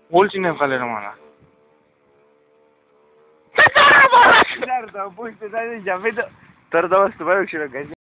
Olci ne fare romana. Guarda, poi stai già vedo. Torno da questo paio ci ragazzi.